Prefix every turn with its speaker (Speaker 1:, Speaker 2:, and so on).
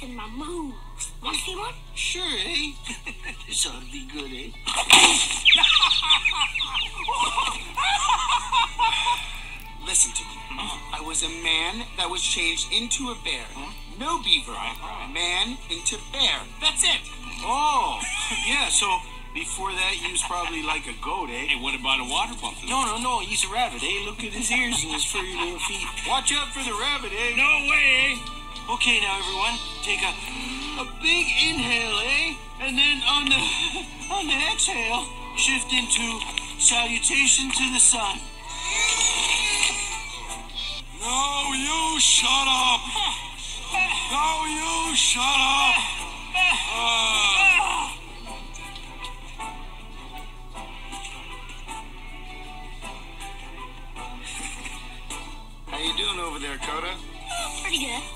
Speaker 1: practicing my moves. Want to see one?
Speaker 2: Sure, eh? This ought to be good, eh? Listen to me. I was a man that was changed into a bear. No beaver. Man into bear. That's it.
Speaker 3: Oh, yeah, so before that, you was probably like a goat, eh?
Speaker 4: Hey, what about a water buffalo?
Speaker 3: No, he's a rabbit, eh? Look at his ears and his furry little feet. Watch out for the rabbit, eh?
Speaker 4: No way, eh?
Speaker 3: Okay, now, everyone, take a big inhale, eh? And then on the exhale, shift into salutation to the sun.
Speaker 5: No, you shut up! No, you shut up!
Speaker 2: How you doing over there, Coda?
Speaker 1: Pretty good.